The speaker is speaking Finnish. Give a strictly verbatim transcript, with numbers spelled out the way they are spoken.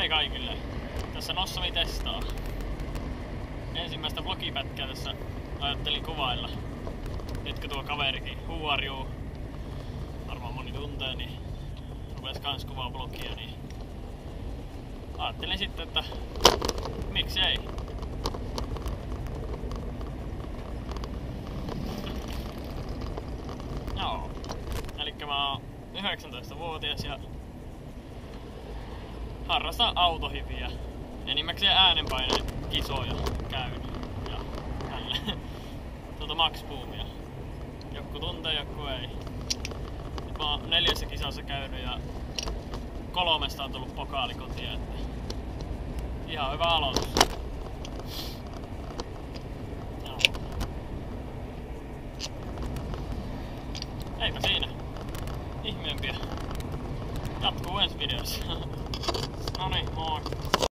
Moi kaikille! Tässä NosSamiTestaa. Ensimmäistä vlogipätkää tässä ajattelin kuvailla. Nyt kun tuo kaverikin huuarjuu, varmaan moni tuntee, niin rupes kans kuvaa vlogia, niin ajattelin sitten, että miksi ei. Joo. Elikkä mä oon yhdeksäntoistavuotias ja harrastan autohiviä. Enimmäkseen äänenpaineen kisoja käyn ja tälleen. Tuota max-boomia. Joku tuntee, joku ei. Nyt mä oon neljässä kisassa käynyt ja kolmesta on tullut pokaali kotiin, että ihan hyvä aloitus. Joo. Eipä siinä. Ihmeempiä. Jatkuu ensi videossa. Noniin, moi!